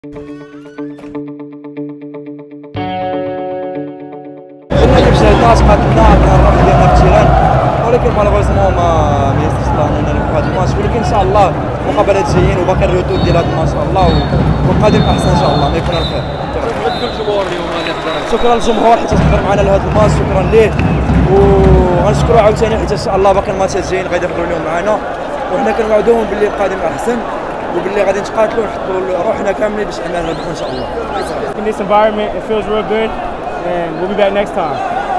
كنا نمشي الناس قاتلنا عندنا الروح ديالنا في التيران، ولكن مالوغوزمون ما يسرش الله اننا نبقى هذا الماتش، ولكن ان شاء الله مقابلات جايين وباقي الردود ديال هذا الماتش ان شاء الله، والقادم احسن ان شاء الله ما يكون الخير. شكرا للجمهور اليوم اللي حضر. شكرا للجمهور حتى حضر معنا لهذا الماتش، شكرا ليه، وغنشكروا عاوتاني حتى ان شاء الله باقي الماتشات جايين غادي يحضروا اليوم معنا، وحنا كنوعدوهم باللي القادم احسن وباللي غادي نتقاتلوا ونحطوا روحنا كاملين باش اننا نربحوا ان شاء الله. In this environment, it feels real good, and we'll be back next time.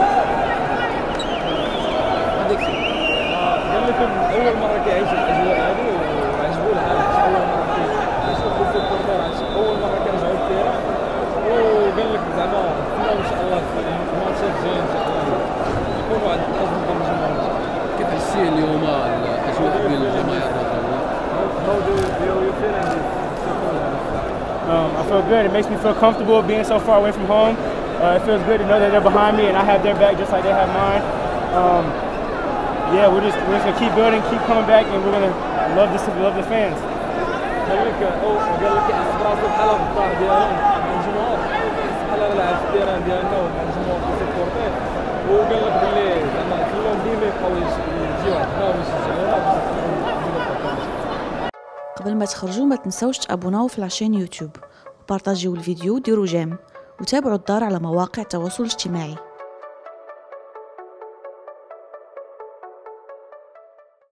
قال لكم اول مره كيعيش الاجواء هذه وعجبوا العالم، اول مره كيشوفوا في الكورنر، اول مره كنرجعوا للتيران، وقال لك زعما نتمنوا ان شاء الله في الماتشات الجايه ان شاء الله يكونوا عند الحظ ديال الجمهور. كيف حسيتي اليوم الاجواء ديال الجماهير الرجاويه؟ How do you feel in this? I feel good. It makes me feel comfortable being so far away from home. It feels good to know that they're behind me and I have their back just like they have mine. Yeah, we're just gonna keep building, keep coming back, and we're gonna love the fans. قال لك يحس براسو بحال في الدار ديالهم مع الجمهور، بحال لعب في التيران ديالنا ومع الجمهور كيسيبورتيه، وقال لك بلي زعما خليهم ديما يبقاو يجيو عندنا ويشجعونا. قبل ما تخرجوا ما تنسوش تابوناو في العشان يوتيوب وبارطاجيو الفيديو وديروا جيم وتابعوا الدار على مواقع التواصل الاجتماعي.